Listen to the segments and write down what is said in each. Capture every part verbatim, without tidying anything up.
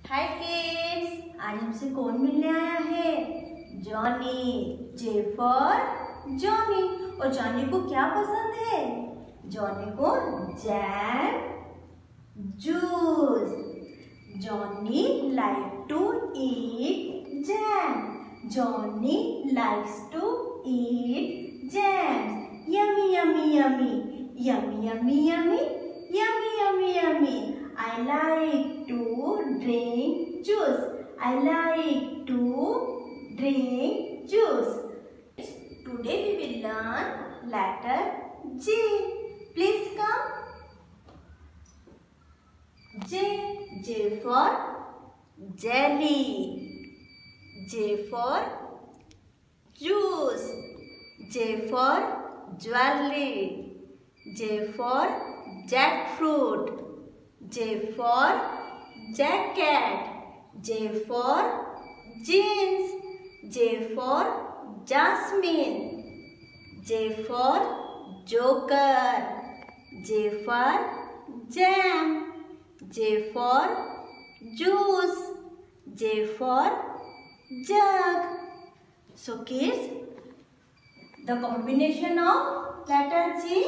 हाय kids, आज हमसे कौन मिलने आया है? जॉनी। J for Johnny. और जॉनी को क्या पसंद है? जॉनी को jam, juice. Johnny like to eat jam. Johnny likes to eat jam. Yummy yummy yummy yummy yummy yummy yummy yummy yummy. I like to drink juice. I like to drink juice. Today we will learn letter J. Please come. J. J for jelly. J for juice. J for jewelry. J for jackfruit. J for jacket. J for jeans. J for jasmine. J for joker. J for jam. J for juice. J for jug. So kids, the combination of letter J: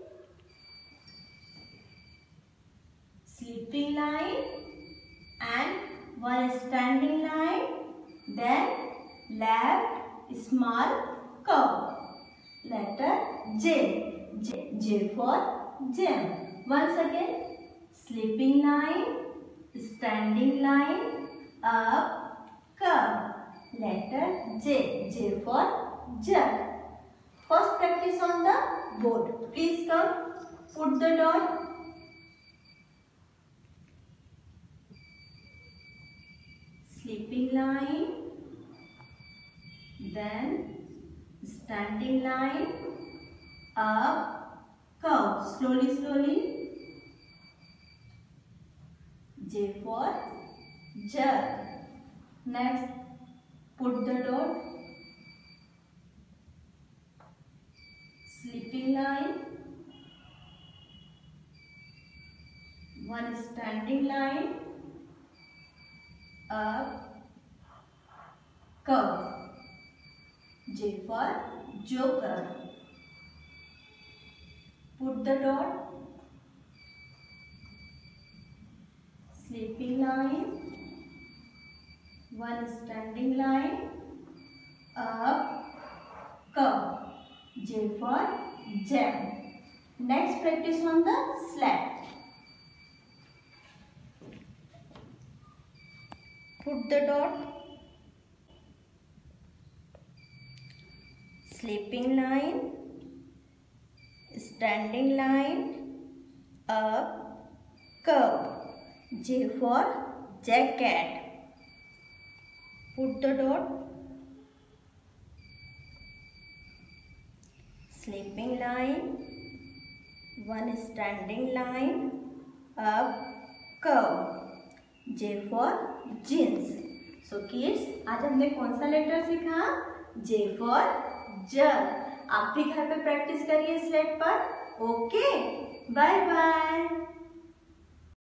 sleeping line and one standing line, then left small curve. Letter J. J, J for jam. Once again, sleeping line, standing line, up, curve. Letter J. J for jug. First practice on the board. Please come, put the dot. Sleeping line, then standing line, up, curve. Slowly, slowly. J for jug. Next, put the dot. Sleeping line, one standing line, up, curve. J for joker. Put the dot. Sleeping line, one standing line, up, curve. J for jam. Next, practice on the slab. Put the dot. Sleeping line, standing line, up, curve. J for jacket. Put the dot. Sleeping line, one standing line, up, curve. J for jeans. So kids, आज हमने कौन सा letter सीखा? J for jug. आप भी घर पे practice करिए स्लेट पर. Okay, bye bye.